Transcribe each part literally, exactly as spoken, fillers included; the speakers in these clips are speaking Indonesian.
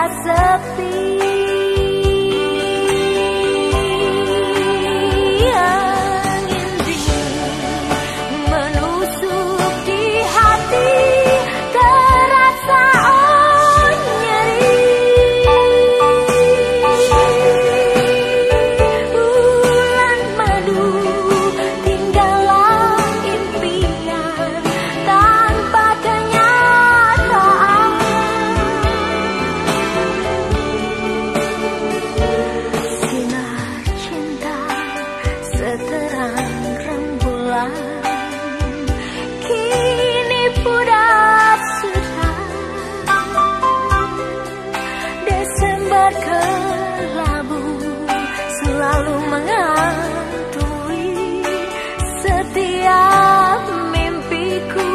sepi. Angin dingin menusuk di hati, terasa oh nyeri. Bulan madu tinggallah impian tanpa kenyataan. Sinar cinta seterang rembulan kini pudar sudah. Desember kelabu selalu menghantui setiap mimpiku.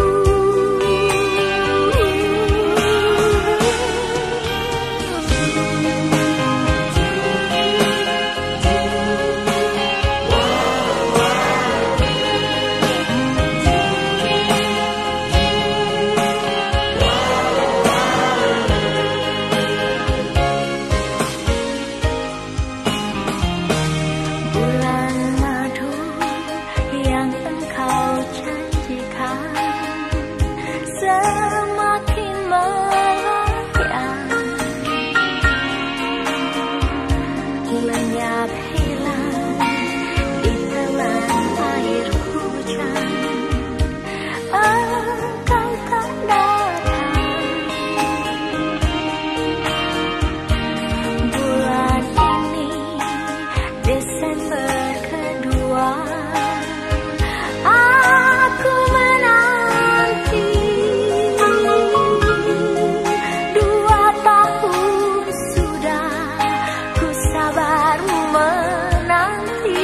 Bulan madu yang engkau janjikan semakin melayang, lenyap hilang di telan air hujan. Engkau tak datang. Bulan ini Desember kedua, aku menanti. Dua tahun sudah ku sabar menanti.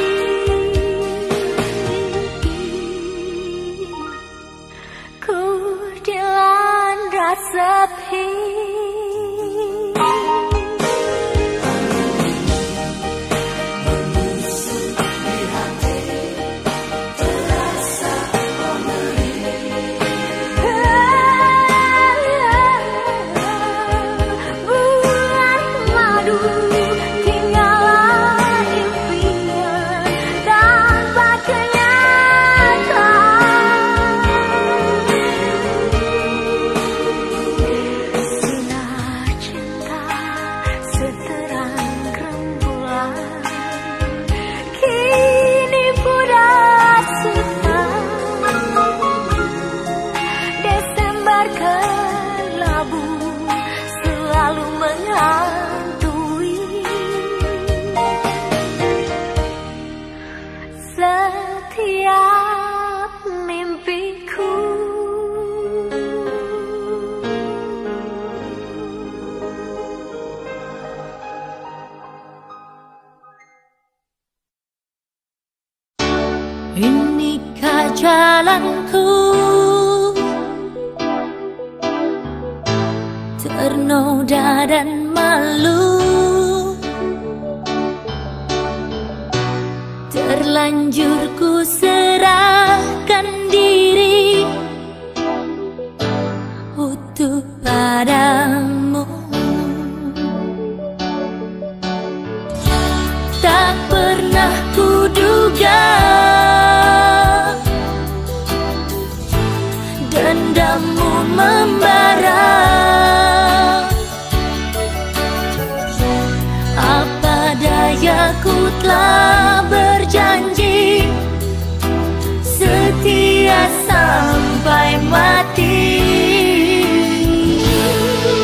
Ku dilanda sepi. Bulan madu tinggallah impian tanpa kenyataan. Sinar cinta seterang rembulan kini pudar sudah. Desember kelabu selalu menghantui setiap mimpiku. Inikah jalanku ternoda dan malu, terlanjur ku serahkan diri utuh padamu. Tak pernah kuduga dendammu membara. Apa daya, ku telah berjanji setia sampai mati.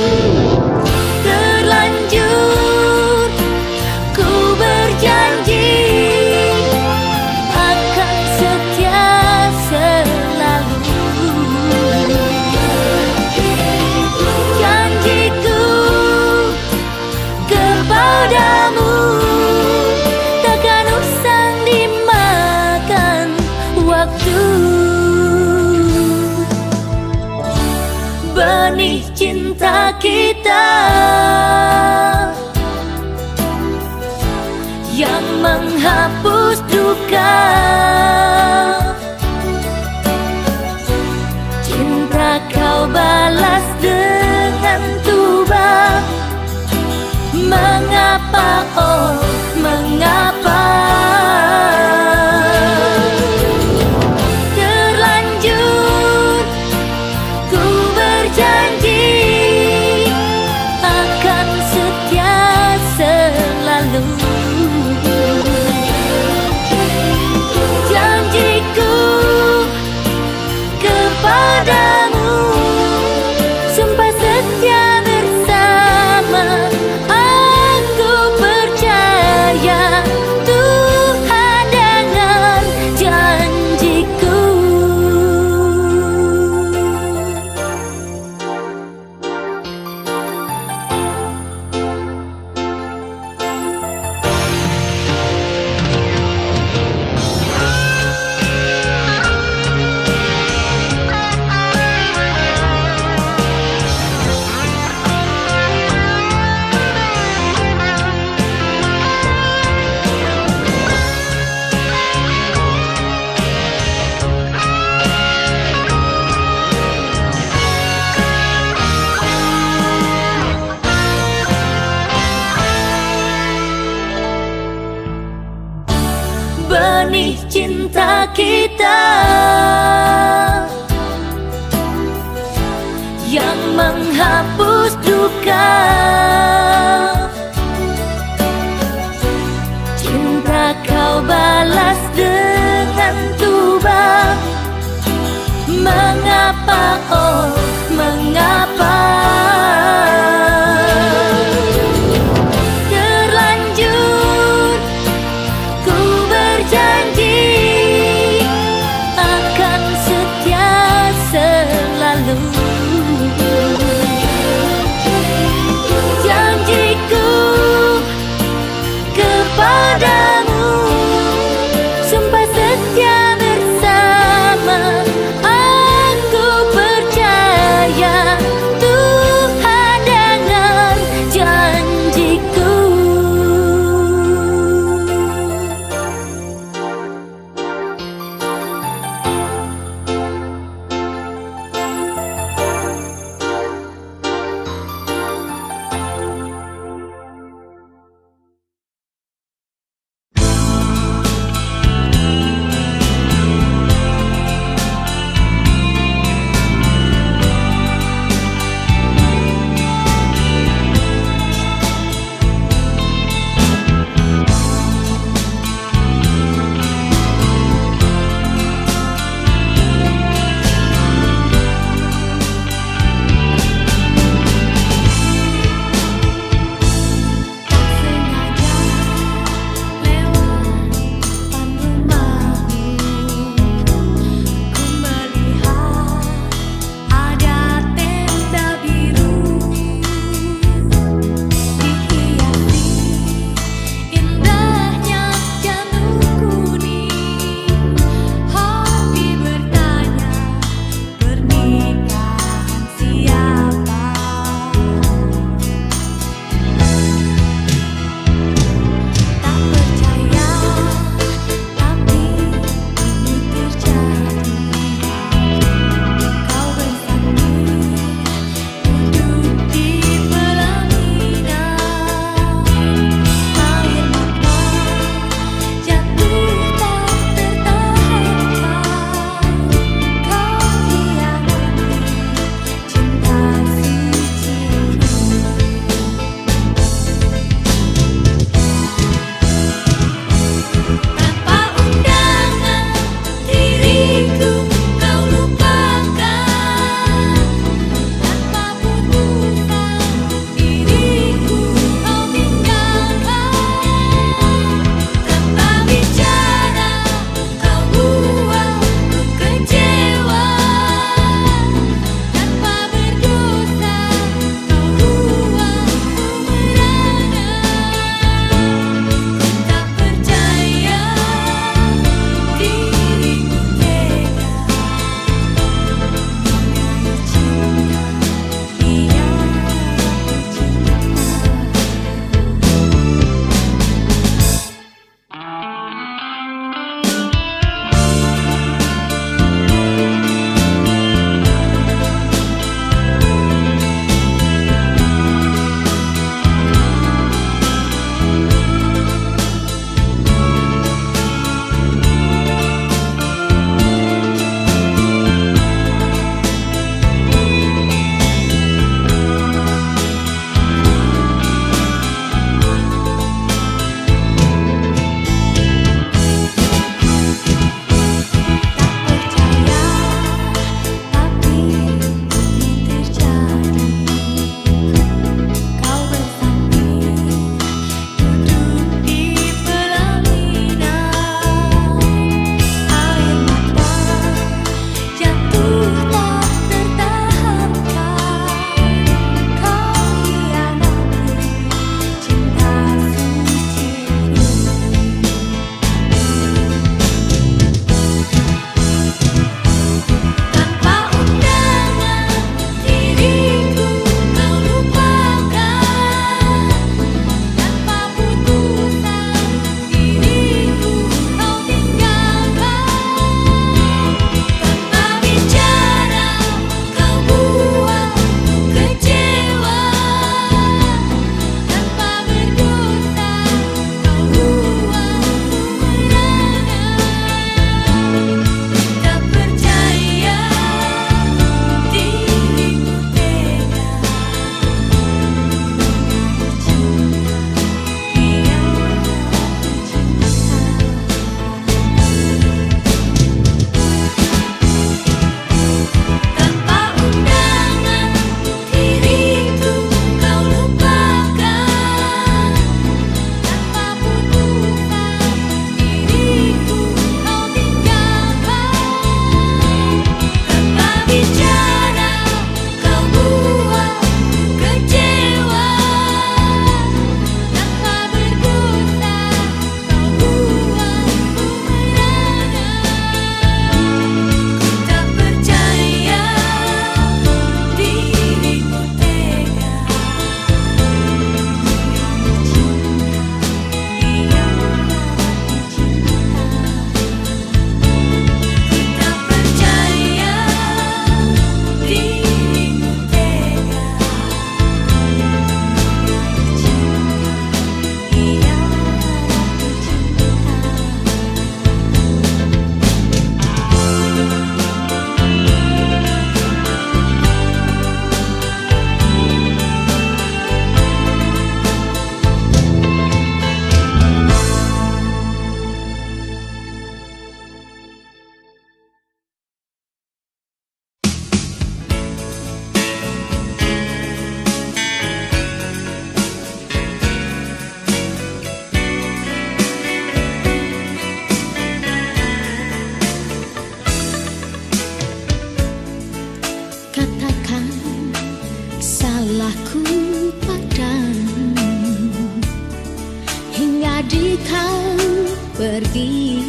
oh mengapa terlanjur ku berjanji akan setia selalu. Janjiku kepadamu, sumpah setia bersama. Aku percaya Tuhan dengar janjiku. Benih cinta kita yang menghapus duka, cinta kau balas dengan tuba. Mengapa oh mengapa terlanjur ku berjanji akan di kau pergi,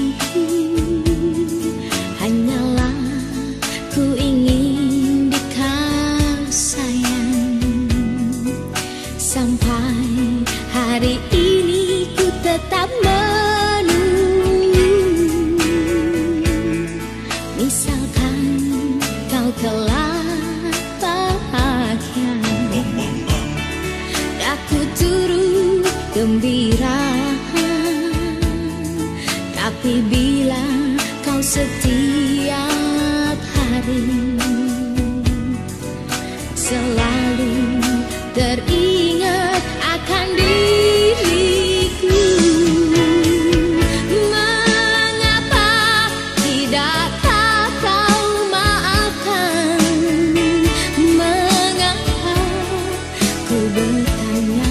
hanyalah ku ingin di kau sayang. Sampai hari ini ku tetap menunggu. Misalkan kau telah bahagia, aku turut gembira. Tapi bila kau setiap hari selalu teringat akan diriku, mengapa tidakkah kau maafkan? Mengapa ku bertanya?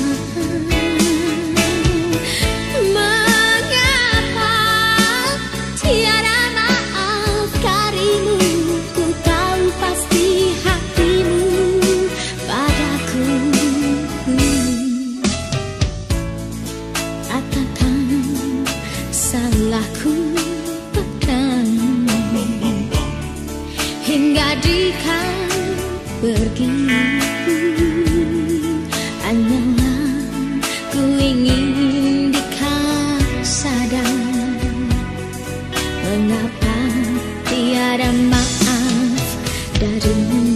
Salahku padamu hingga di kau pergi, hanyalah ku ingin di kau sadar. Mengapa tiada maaf darimu?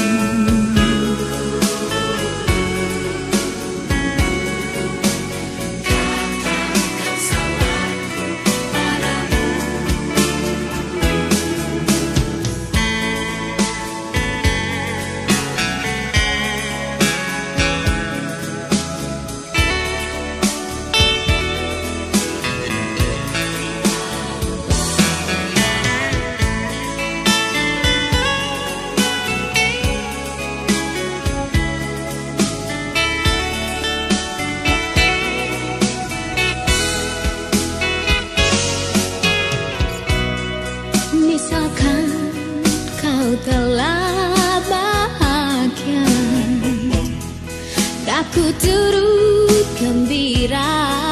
Misalkan kau telah bahagia, aku turut gembira.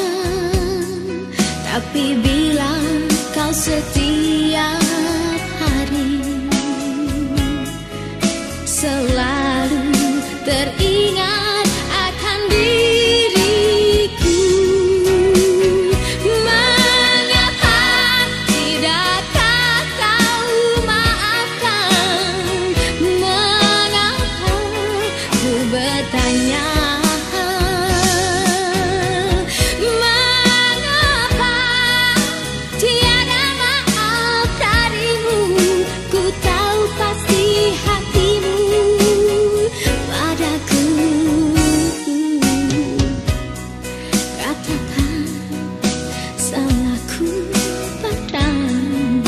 Tapi bila kau setiap hari selalu teringat akan diriku, mengapa tidakkah kau maafkan? Mengapa ku bertanya? Mengapa tiada maaf darimu? Ku tahu pasti hatimu padaku. Katakan salahku padamu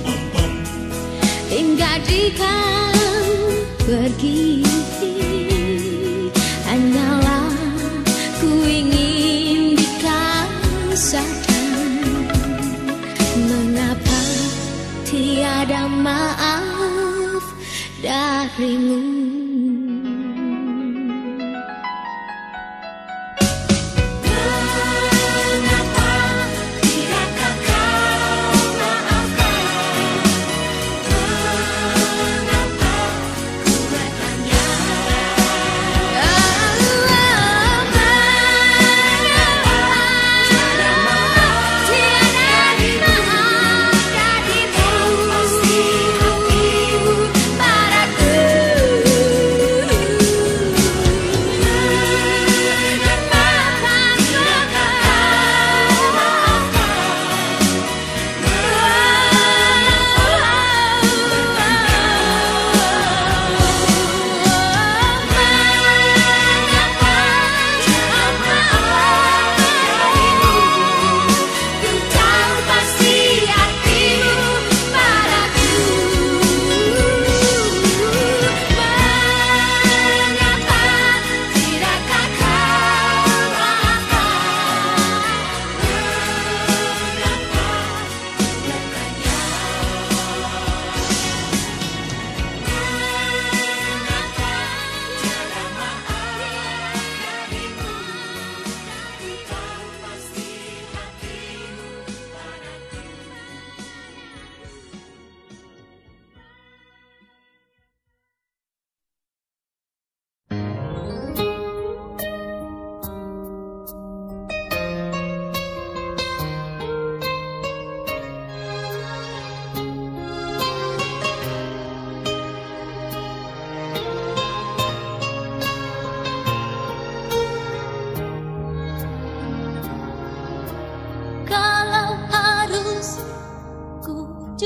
hingga di kau pergi, hanyalah ku ingin di kau sadar. Mengapa tiada maaf darimu? Mengapa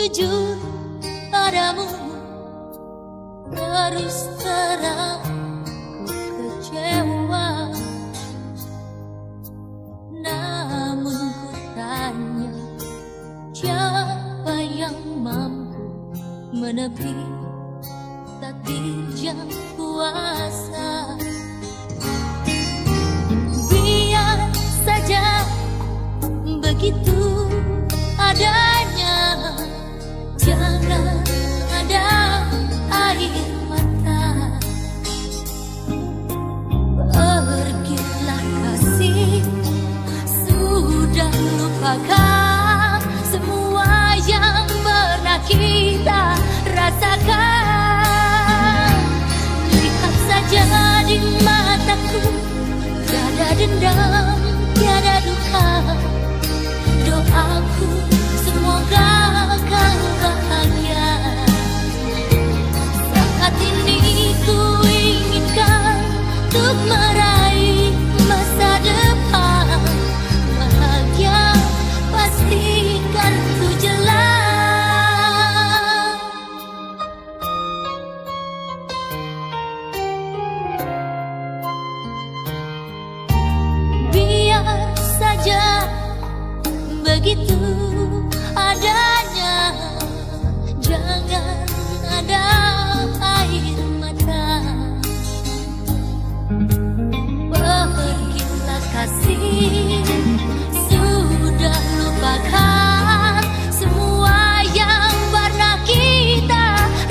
jujur padamu, terus terang ku kecewa. Namun ku tanya, siapa yang mampu menepi takdir yang kuasa? Biar saja begitu adanya, jangan ada air mata. Pergilah kasih, sudah lupakan semua yang pernah kita rasakan. Lihat saja di mataku, tiada dendam, tiada duka. Doaku semoga kau bahagia. Saat ini ku inginkan untuk meraih masa depan bahagia, pastikan ku jelas. Biar saja begitu adanya, jangan ada air mata. Pergilah kasih, sudah lupakan semua yang pernah kita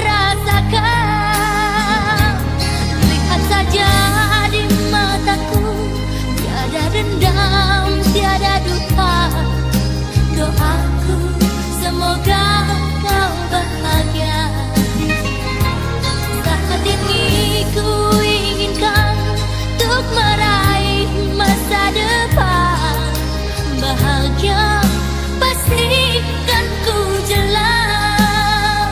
rasakan. Lihat saja di mataku, tiada dendam, tiada duka. Doaku semoga kau bahagia. Saat ini ku inginkan untuk meraih masa depan bahagia, pastikan ku jelas.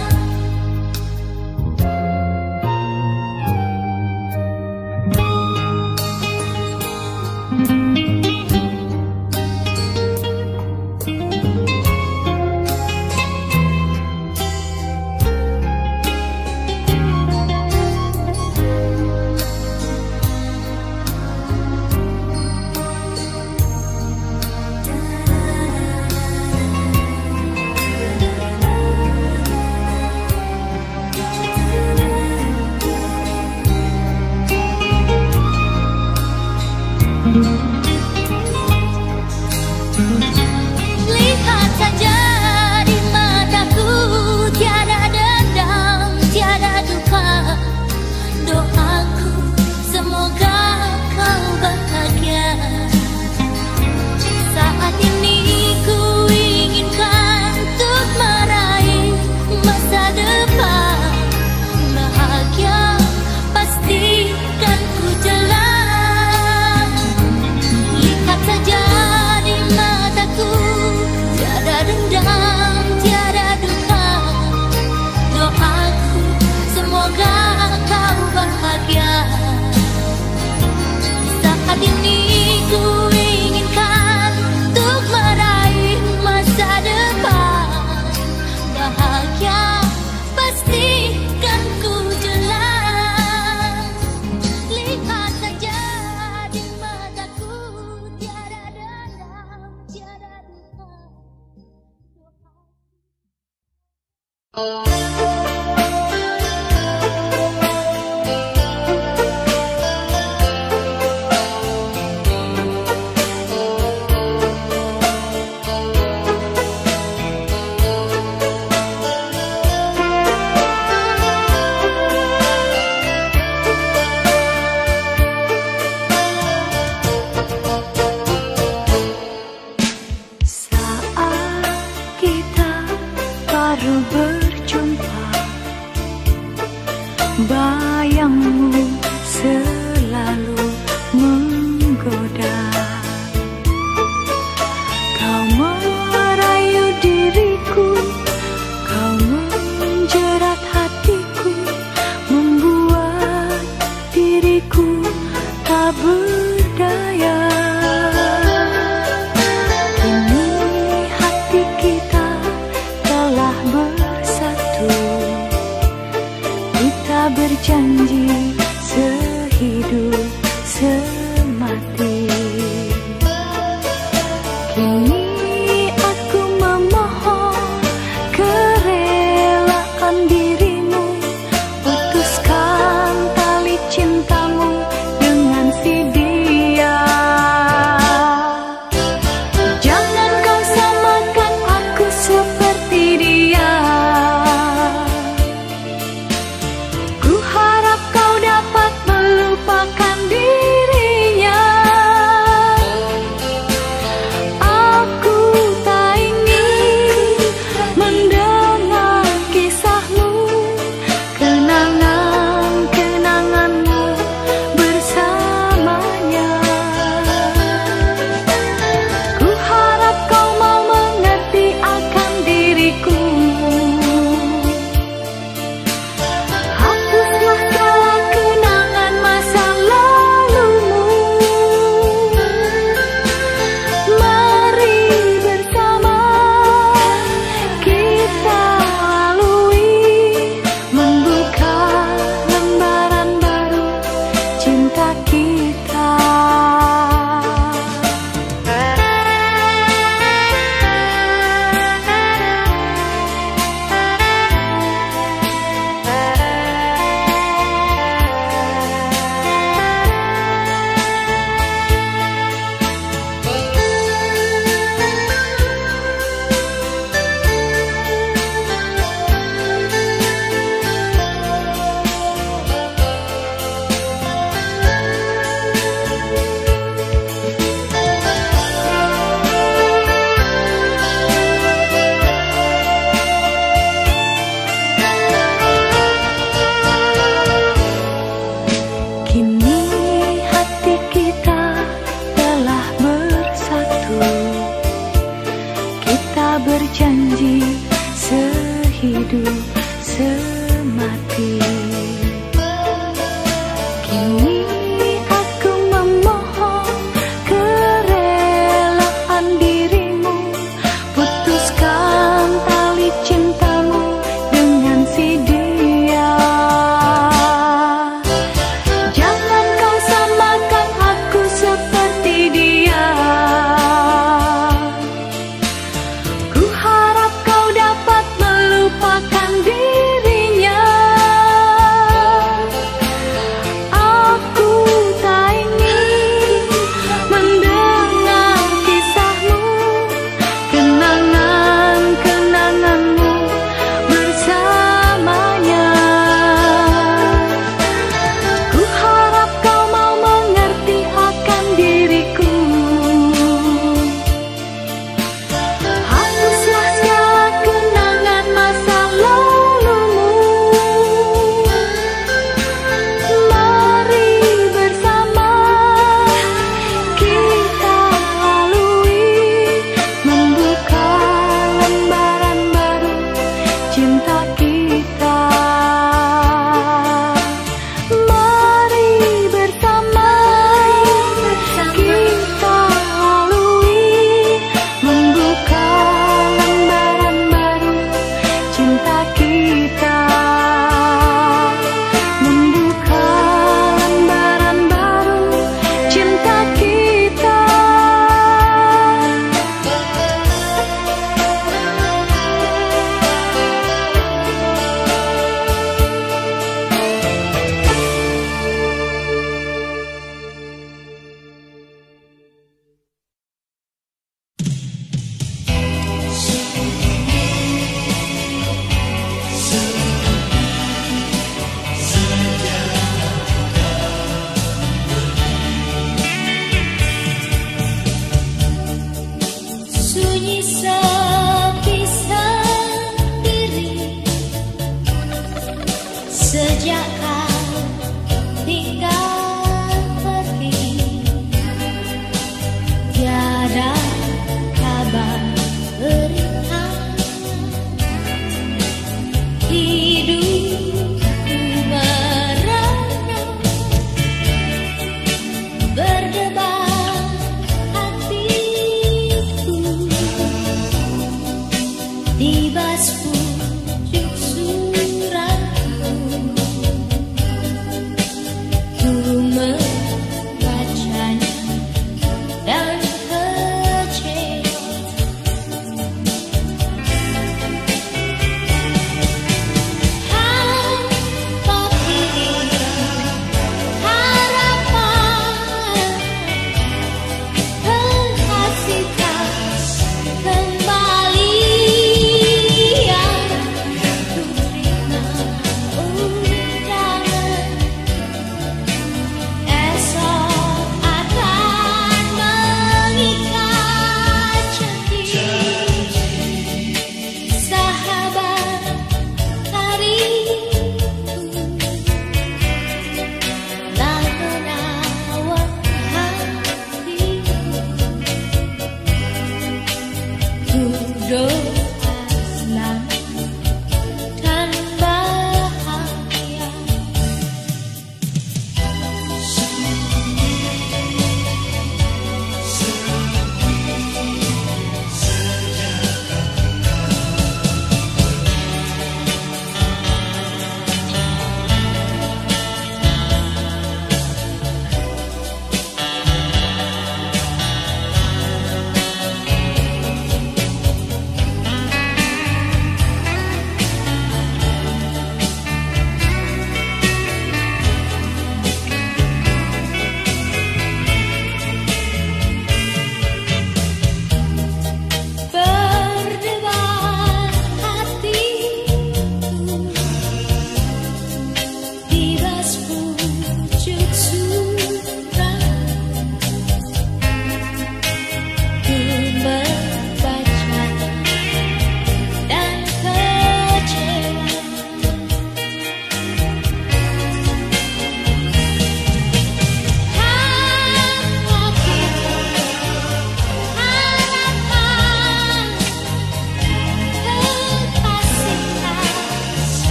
Lihat saja di mataku, tiada dendam, tiada duka. Doaku semoga kau bahagia. Saat ini ku inginkan untuk meraih masa depan bahagia, pastikan ku jelas. Lihat saja di mataku, tiada dendam, tiada duka. Doaku semoga kau bahagia. Saat ini ku inginkan untuk meraih masa depan bahagia, pastikan ku jelas. Lihat saja di mataku, tiada dendam, tiada duka. Saat kita baru berjumpa, hati. Kini aku memohon kerelaan dirimu, putuskan tali cintamu dengan si dia. Jangan kau samakan aku seperti dia. Ku harap kau dapat melupakan dirinya. Aku tak ingin mendengar kisahmu, kenangan-kenanganmu bersamanya. Ku harap kau mau mengerti akan diriku. Hapuslah segala kenangan masa lalumu. Mari bersama kita lalui, membuka lembaran baru cinta kita. Kini hati kita telah bersatu. Kita berjanji sehidup semati. Kini aku memohon kerelaan dirimu, putuskan tali cintamu dengan si dia. Jangan kau samakan aku seperti dia. Ku harap kau dapat melupakan dirinya. Aku tak ingin mendengar kisahmu, kenangan-kenanganmu bersamanya. Ku harap kau mau mengerti akan diriku. Hapuslah segala kenangan masa lalumu. Mari bersama kita lalui, membuka lembaran baru cinta kita. Mari bersama kita lalui, membuka lembaran baru cinta kita. Membuka lembaran baru cinta kita. Sunyi sekisah diri sejak kau tinggal pergi. Tiada kabar berikan, hidupku merana, berdebar hatiku. Tibas pucuk suratku, ku membacanya.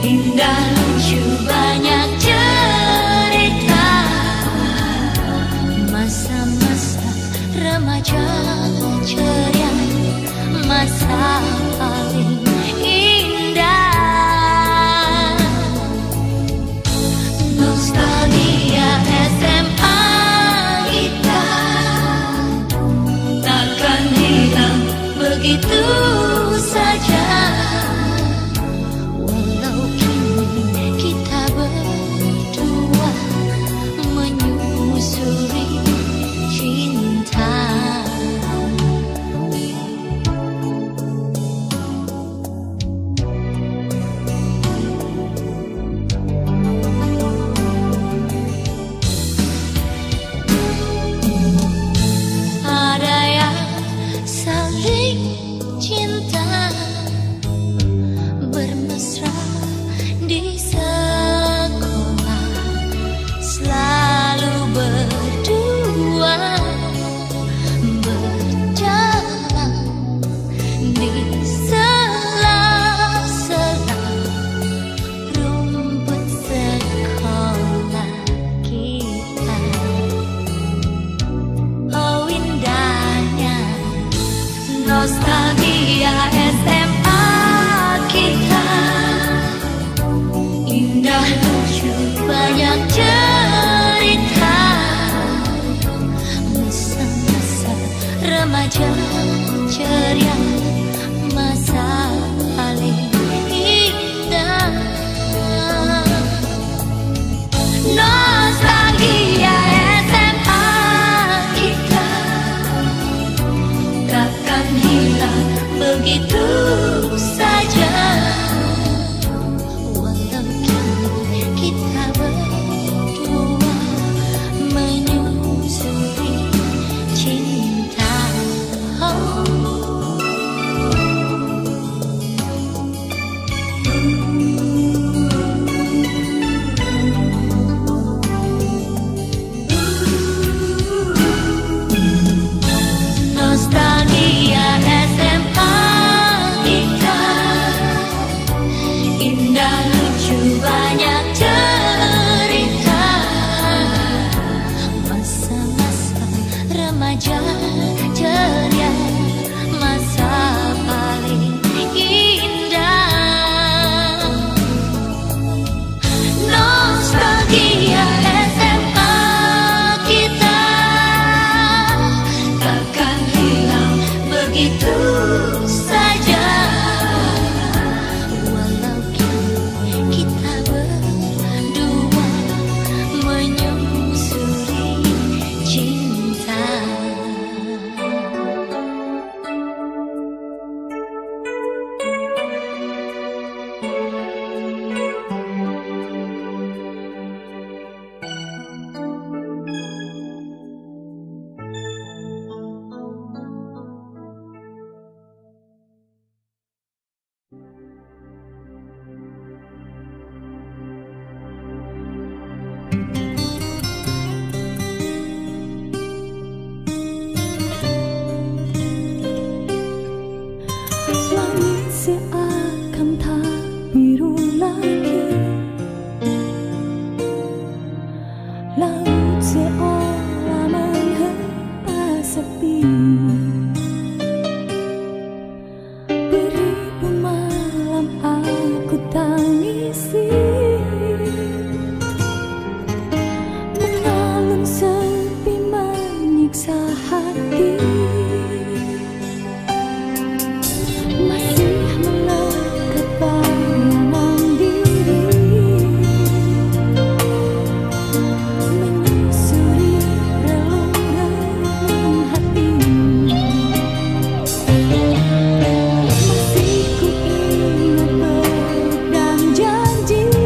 Indah lucu banyak cerita, masa-masa remaja ceria, masa paling indah. Nostalgia S M A kita takkan hilang begitu saja. Walau kini kita berdua menyusuri cinta. Ada yang saling cinta, bermesra di sekolah, selalu berdua berjalan di sela-sela rumput sekolah kita. Oh indahnya nostalgia S M A kita, indah lucu banyak cerita, masa-masa remaja ceria, masa paling indah. Nostalgia S M A kita takkan hilang begitu saja. Walau kini kita berdua menyusuri cinta. Oh. Nostalgia S M A kita, indah lucu banyak cerita, masa-masa remaja ceria, masa paling indah. Nostalgia S M A kita takkan hilang begitu saja. Walau kini kita berdua menyusuri cinta. Langit seakan tak biru lagi, laut seolah menghempas sepi. Beribu malam aku tangisi, mengalun sepi menyiksa hati. Masih melekat bayangan diri, menyusuri relung-relung hati. Masih ku ingat peluk dan janji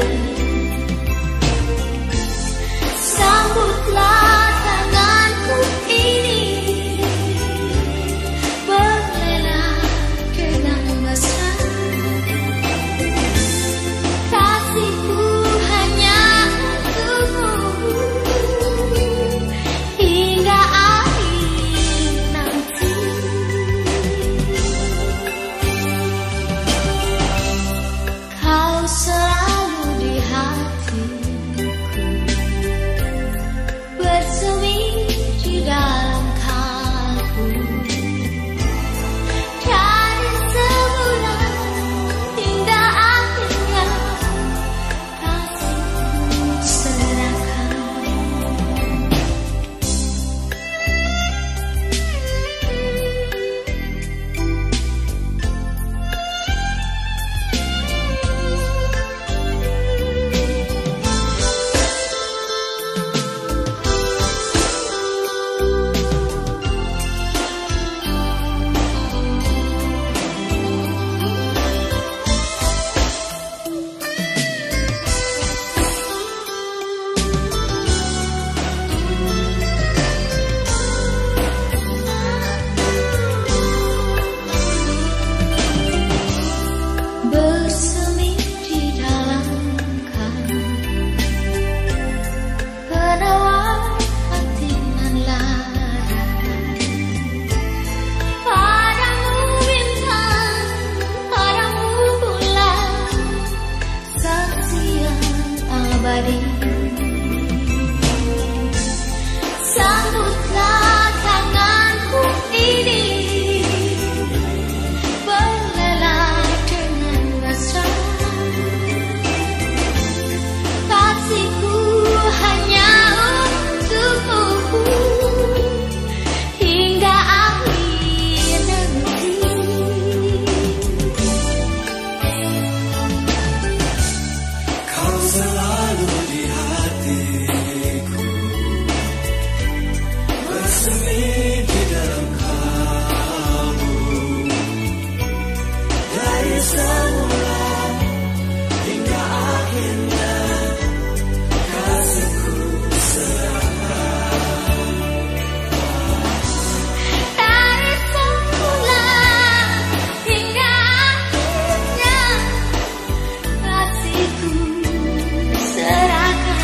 Sambutlah tanganku ini, berlela dengan mesra. Kasihku hanya untukmu hingga akhir nanti. Kau selalu di hatiku, bersemi di dalam kalbu. Dari semula hingga akhirnya kasihku serahkan. Bersemi di dalam kalbu, penawar hati nan lara. Padamu bintang, padamu bulan, saksi yang abadi. Sambutlah tanganku ini, berlela dengan mesra. Kasihku hanya untukmu hingga akhir nanti. Kau selalu di hatiku, bersemi di dalam kalbu. Dari semula hingga akhirnya kasihku serahkan. Dari semula hingga akhirnya kasihku serahkan.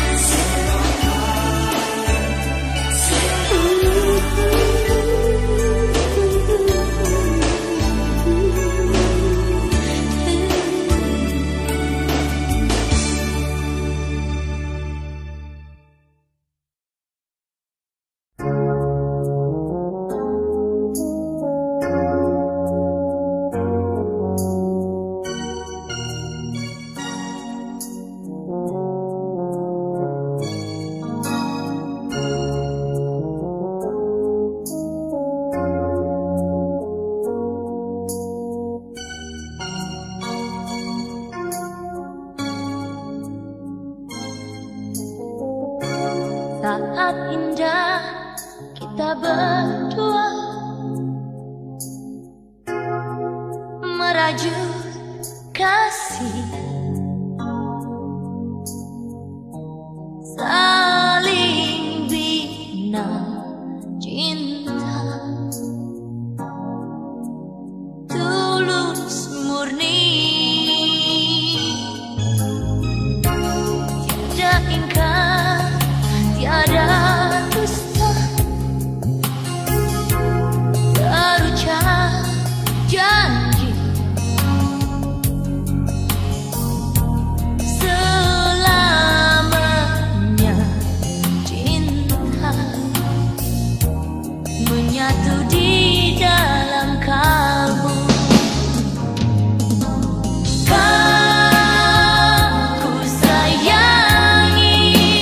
Saat indah kita berdua merajut kasih, saling bina cinta, tulus murni, tiada ingkar, tiada dusta, terucap janji selamanya. Cinta menyatu di dalam kalbu. Kau ku sayangi,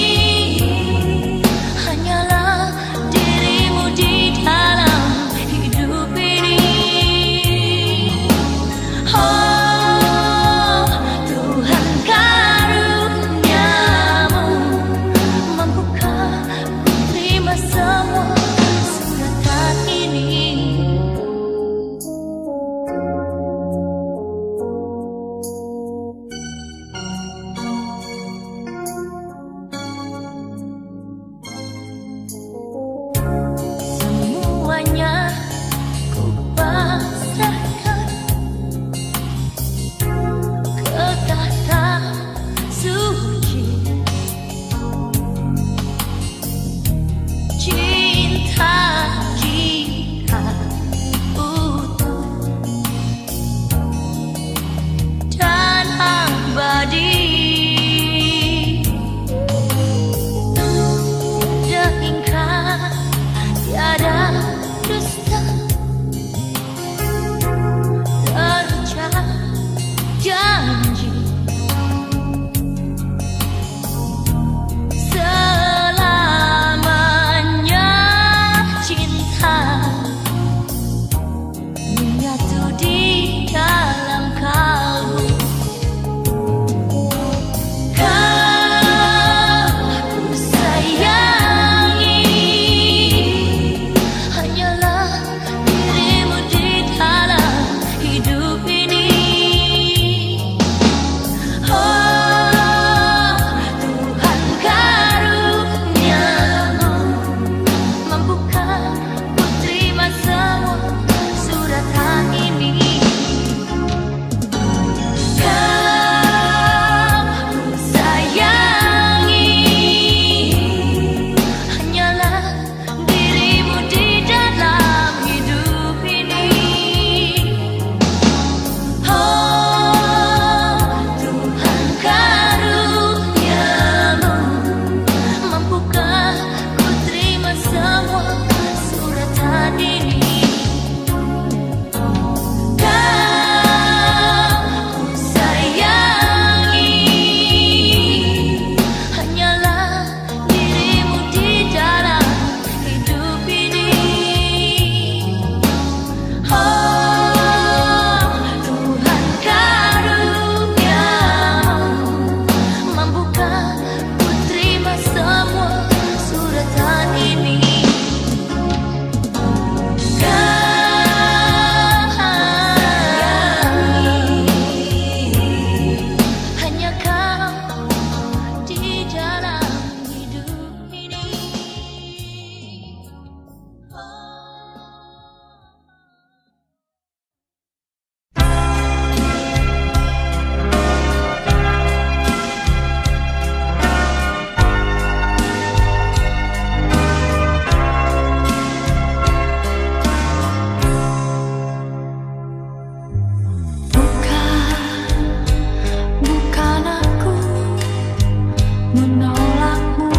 menolakmu.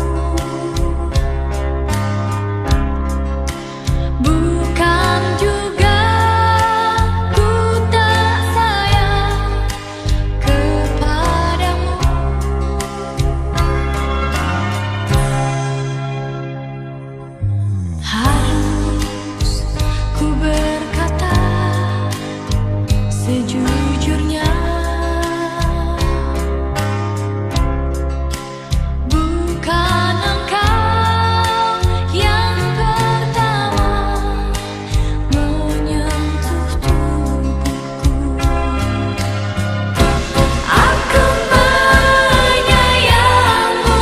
Bukan juga ku tak sayang kepadamu. Harus ku berkata sejujurnya, bukan engkau yang pertama menyentuh tubuhku. Aku menyayangmu,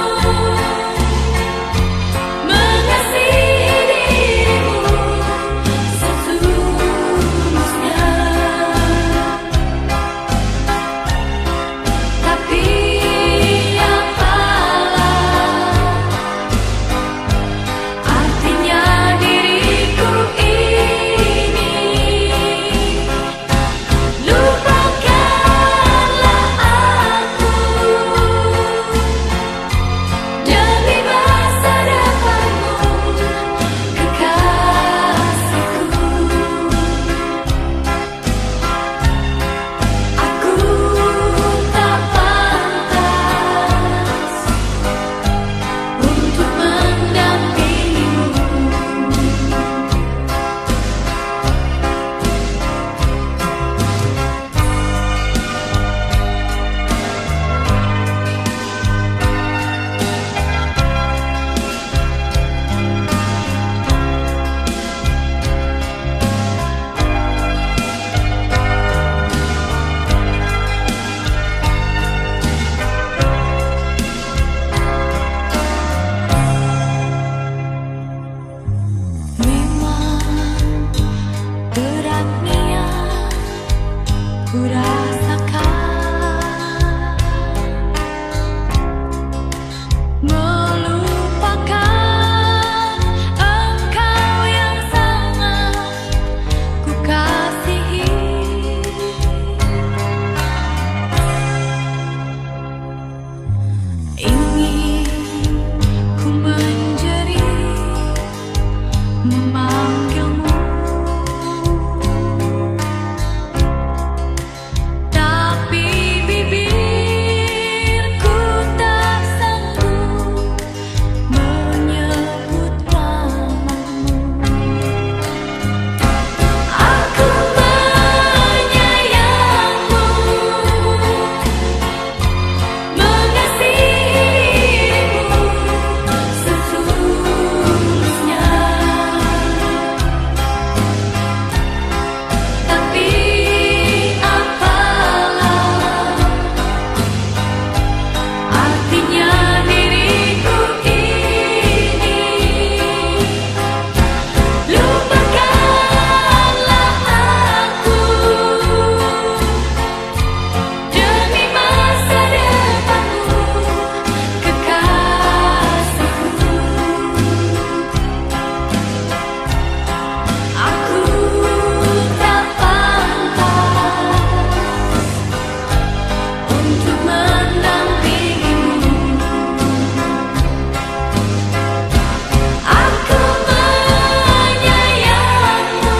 mengasihi dirimu setulusnya. Tapi apalah artinya diriku ini? Lupakanlah aku demi masa depanmu, kekasihku. Aku tak pantas untuk mendampingimu. Memang berat niat ku rasakan, melupakan engkau yang sangat ku kasihi. Ingin ku menjerit memanggilmu, tapi bibirku tak sanggup menyebut namamu. Aku menyayangmu, mengasihi dirimu setulusnya. Tapi apalah artinya diriku ini? Lupakanlah aku demi masa depanmu, kekasihku. Aku tak pantas untuk mendampingimu. Aku menyayangmu,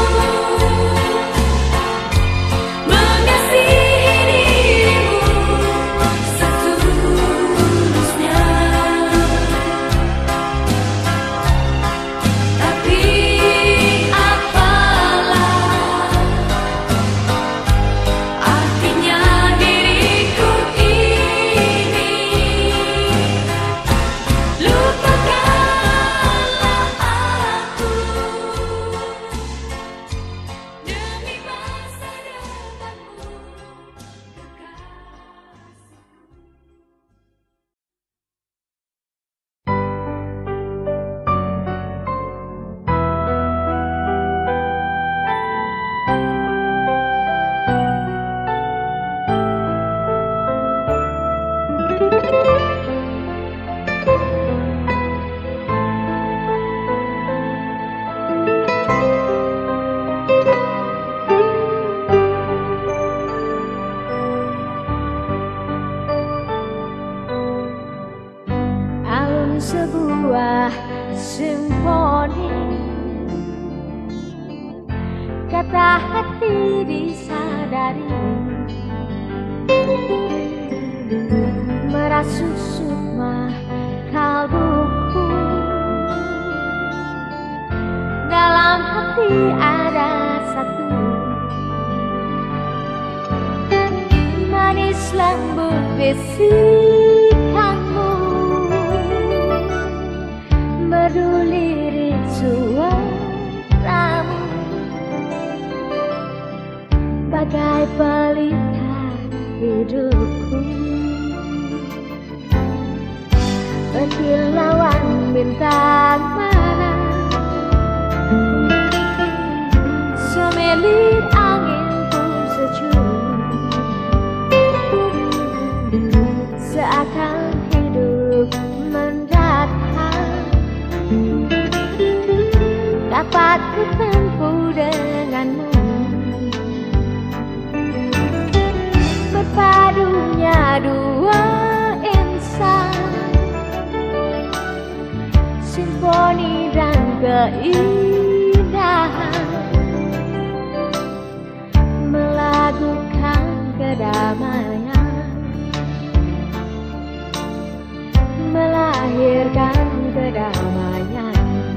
mengasihi dirimu setulusnya. Tapi apalah artinya diriku ini? Lupakanlah aku demi masa depanmu, sebuah simfoni, kata hati disadari, merasuk sukma kalbuku. Dalam hati ada satu manis lembut bisikanmu, merdu lirik suaramu, bagai pelita hidupku, berkilauan bintang mana, semelir angin pun sejuk, seakan hidup mendatang dapat ku tempuh denganmu. Berpadunya dua insan, simfoni dan keindahan, melakukan kedamaian, melahirkan kedamaian.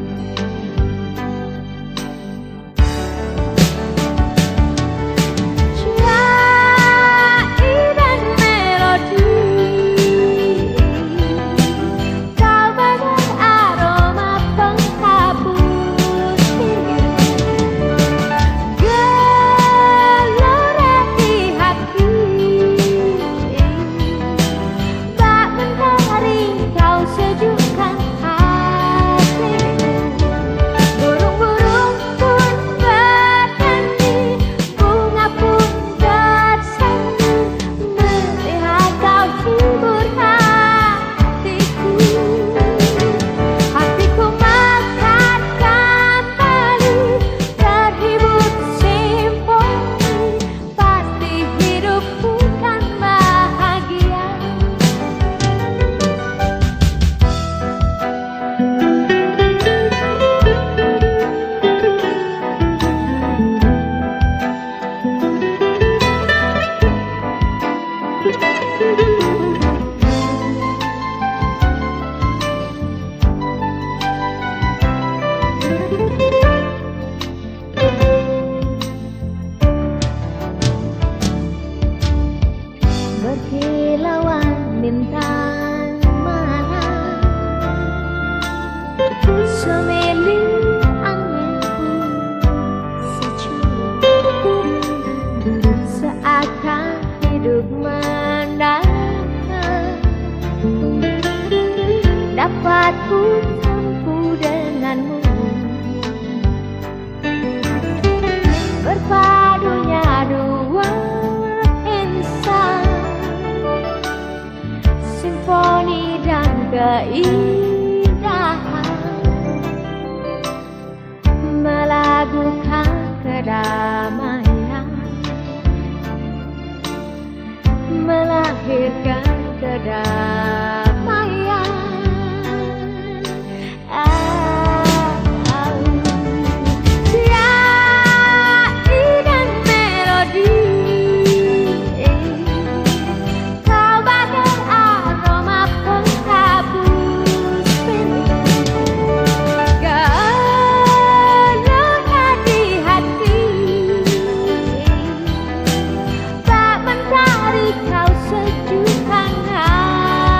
Berkilauan bintang mana, semelir angin pun sejuk, seakan hidup mendatang dapat ku tempuh denganmu. Berpadunya dua insan, simfoni dan keindahan, melakukan kedamaian, melahirkan kedamaian. Kau sejukkan hati.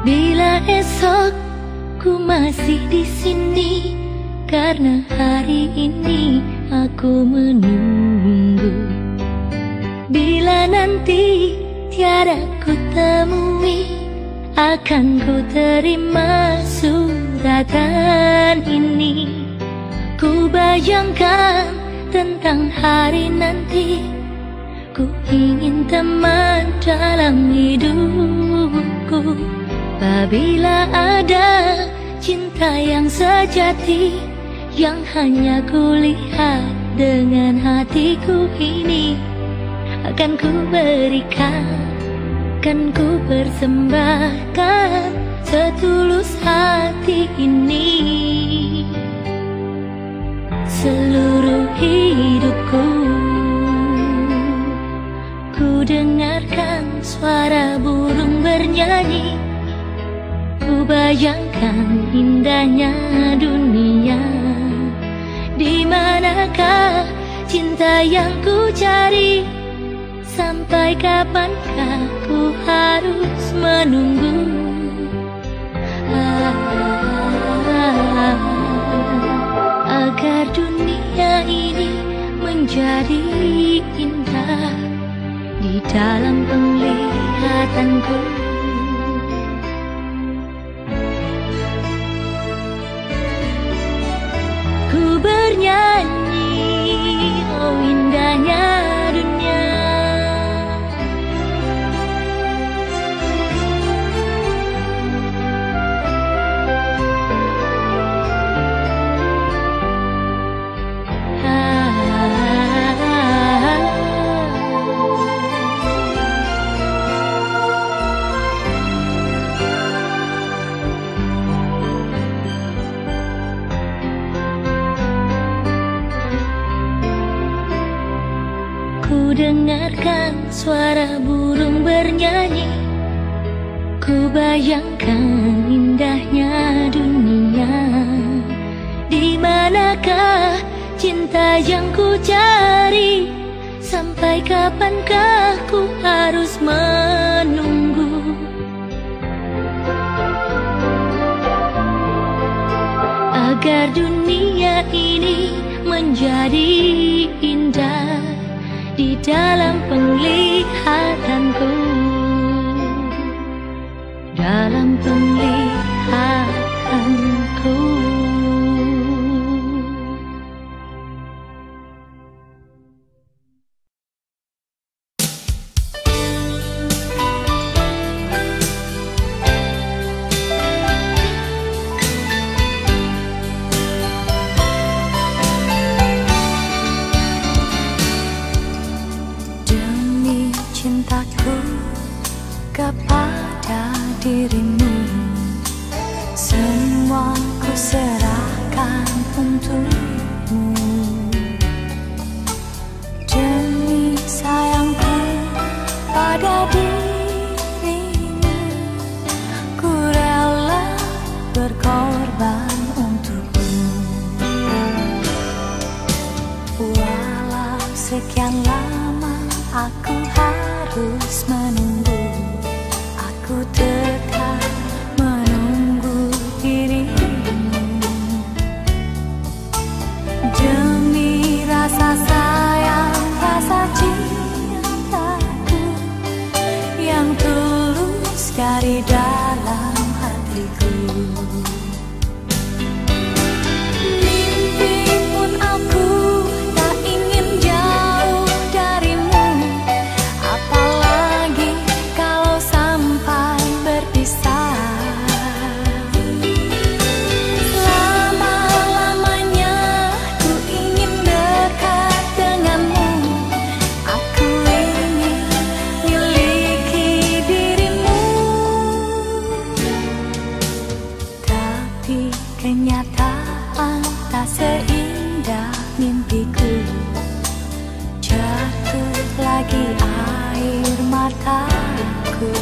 Bila esok ku masih di sini, karena hari ini aku menunggu. Bila nanti tiada ku temui, akan ku terima suratan ini. Ku bayangkan tentang hari nanti, ku ingin teman dalam hidupku. Apabila ada cinta yang sejati, yang hanya ku lihat dengan hatiku ini, akan ku berikan, akan ku persembahkan setulus hati ini. Seluruh hidupku, ku dengarkan suara burung bernyanyi. Ku bayangkan indahnya dunia. Di manakah cinta yang ku cari? Sampai kapankah ku harus menunggu? Ah, ah, ah, agar dunia ini menjadi indah di dalam penglihatanku. Ku bernyanyi, oh indahnya dunia. Ku dengarkan suara burung bernyanyi. Ku bayangkan indahnya dunia. Di manakah cinta yang ku cari? Sampai kapankah ku harus menunggu? Agar dunia ini menjadi indah di dalam penglihatanku, dalam penglihatanku. Cintaku kepada dirimu, semua ku serahkan untukmu. Demi sayangku pada dirimu, ku rela berkorban untukmu. Walau sekian lama aku harus menunggu, aku tetap menunggu dirimu. Demi rasa sayang, rasa cintaku yang tulus dari dalam hatiku. Mimpi pun aku tak ingin jauh darimu, apalagi kalau sampai berpisah. Lama-lamanya ku ingin dekat denganmu, aku ingin miliki dirimu. Tapi kenyataan tak seindah mimpiku, jatuh lagi air mataku.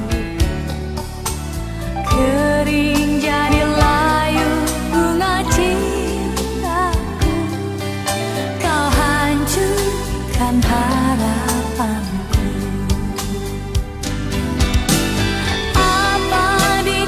Kering jadi layu bunga cintaku, kau hancurkan harapanku. Apa di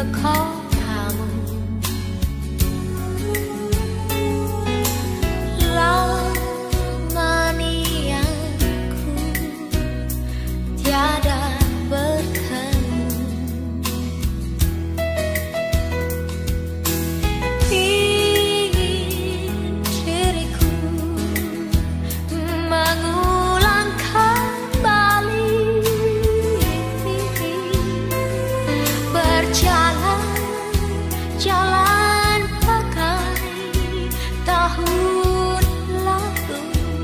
kotamu. Lama niatku tiada bertemu. Ingin diriku mengulang kembali, berjalan jalan pakai tahun lalu.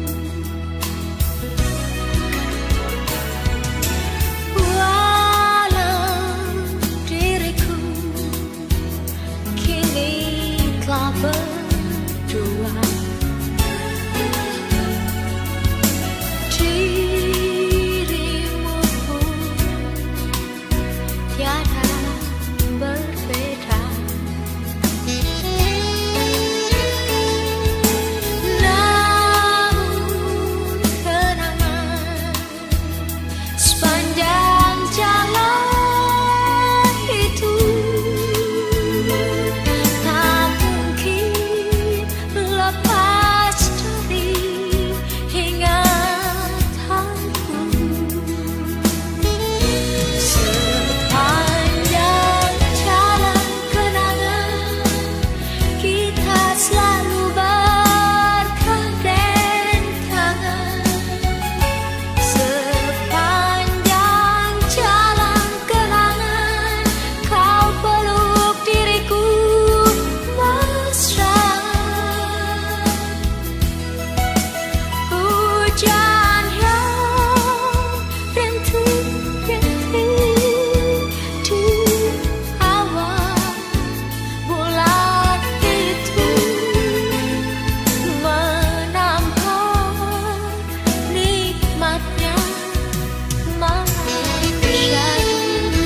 Walau diriku kini telah berdua, dirimu pun tiada berbeda. Namun kenangan sepanjang jalan itu tak mungkin lepas dari ingatanku. Sepanjang jalan kenangan kita selalu bergandeng tangan. Sepanjang jalan kenangan kau peluk diriku mesra. Hujan yang rintik-rintik di awal bulan itu menambah nikmatnya malam syahdu.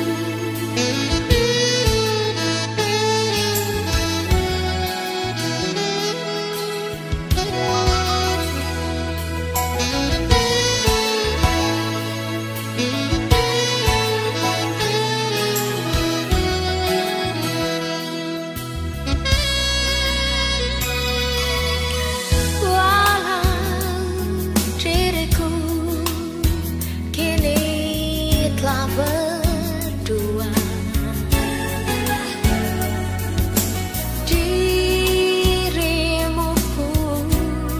Walau diriku kini telah berdua, dirimu pun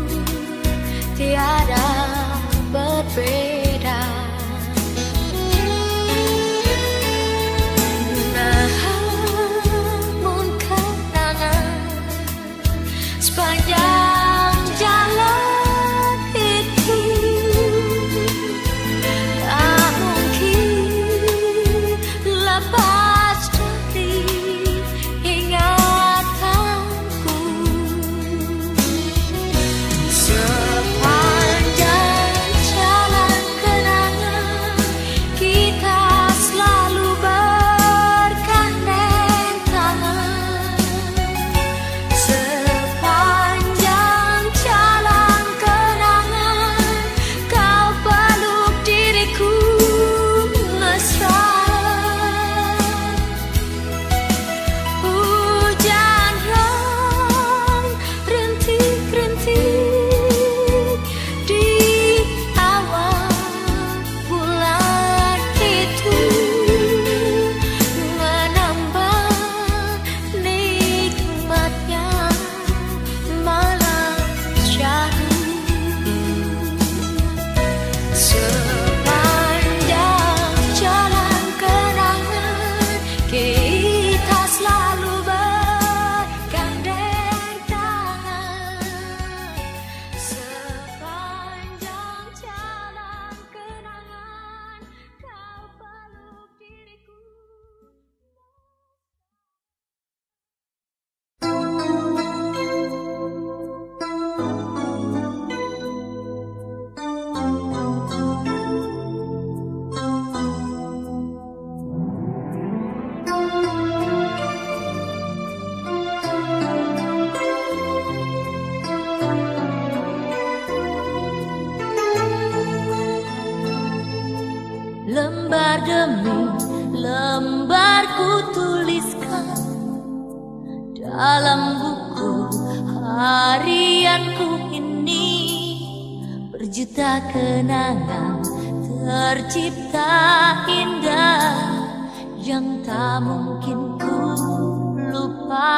tiada berbeda. Namun kenangan sepanjang jalan itu tak mungkin lepas dari ingatanku. Sepanjang jalan kenangan kita selalu bergandeng tangan. Sepanjang jalan kenangan kau peluk diriku mesra. Hujan yang rintik-rintik di awal bulan itu menambah nikmatnya malam syahdu. Sepanjang jalan kenangan kita selalu bergandeng tangan. Sepanjang jalan kenangan kau peluk diriku. lembar demi lembar ku tuliskan dalam buku harianku ini. Berjuta kenangan tercipta indah yang tak mungkin ku lupa.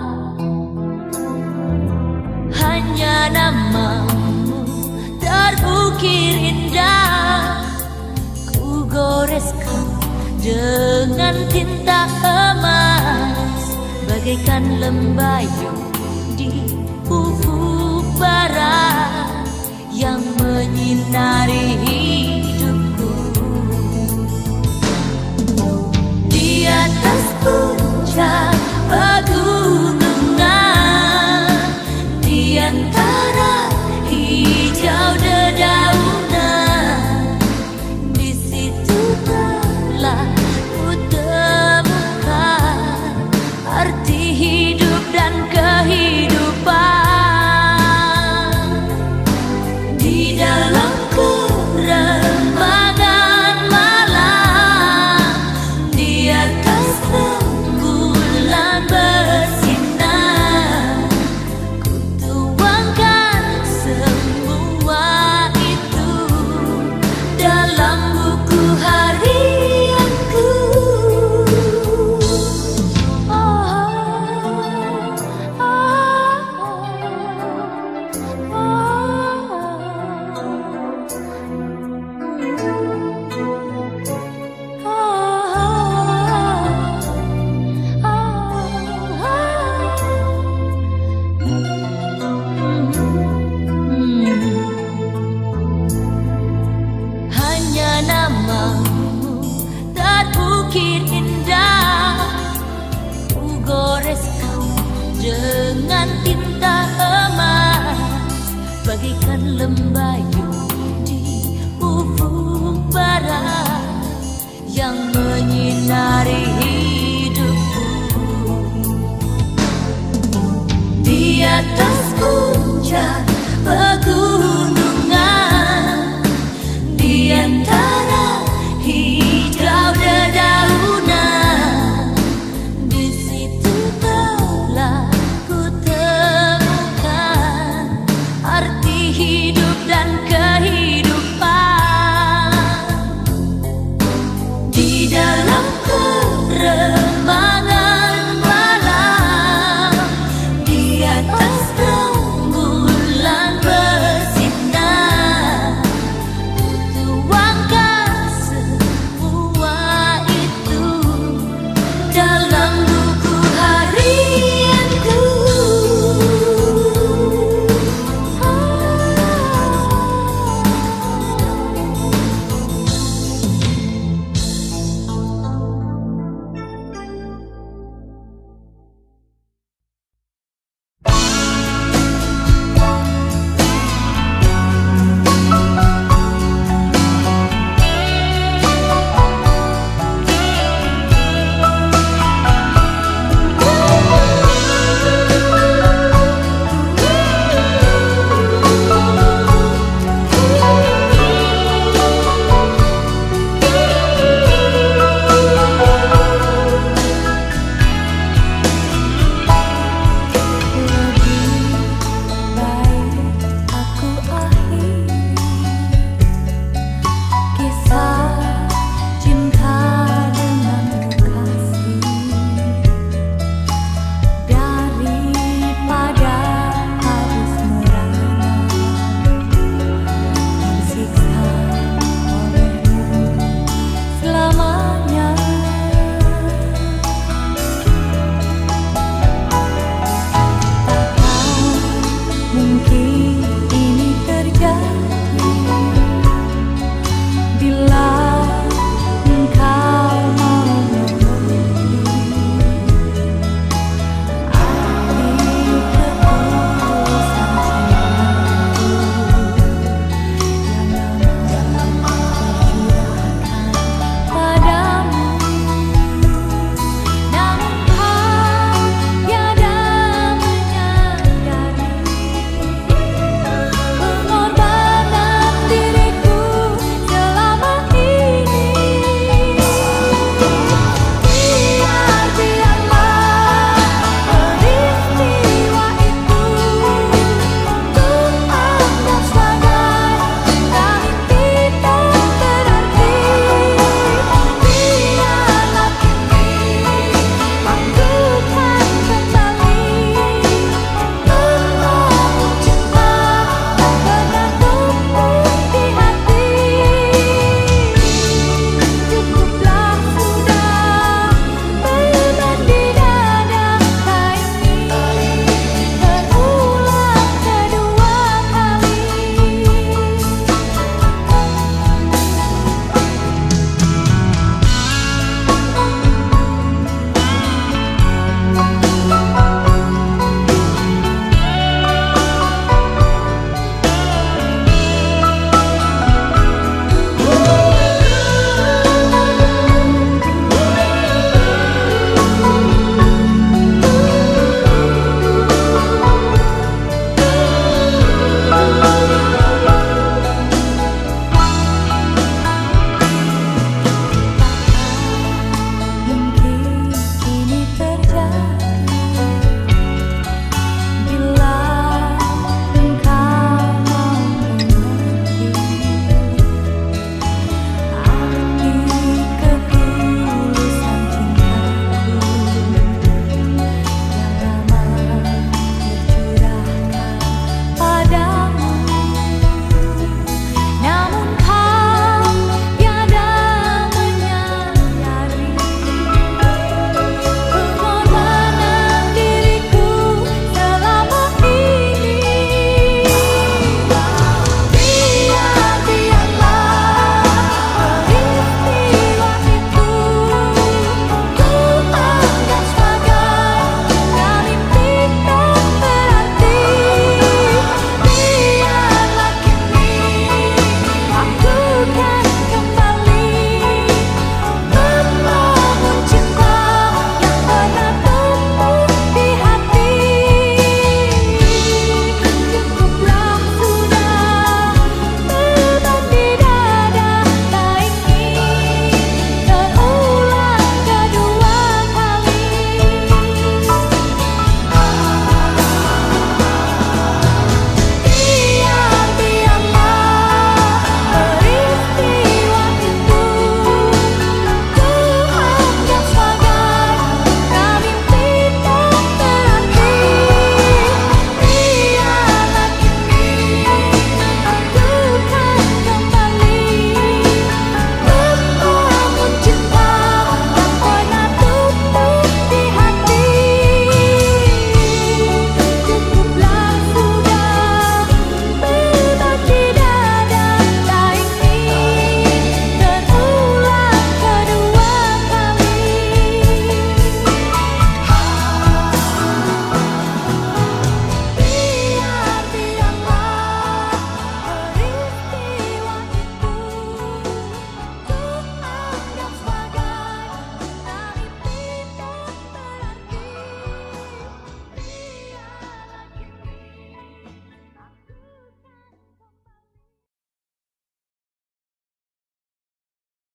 Hanya namamu terbukir indah, ku goreskan dengan tinta emas, bagaikan lembayung di ufuk barat yang menyinari hidupku. Di atas puncak pegunungan, di antara hijau dedaunan, di situ telah ku temukan arti hidup dan kehidupan. Di dalam kerembangan malam, di atas rembulan bersinar, ku tuangkan semua itu dalam buku harianku. Oh, oh, oh, hanya namamu terbukir indah, ku goreskan dengan tinta emas, bagaikan lembayung di ufuk barat yang menyinari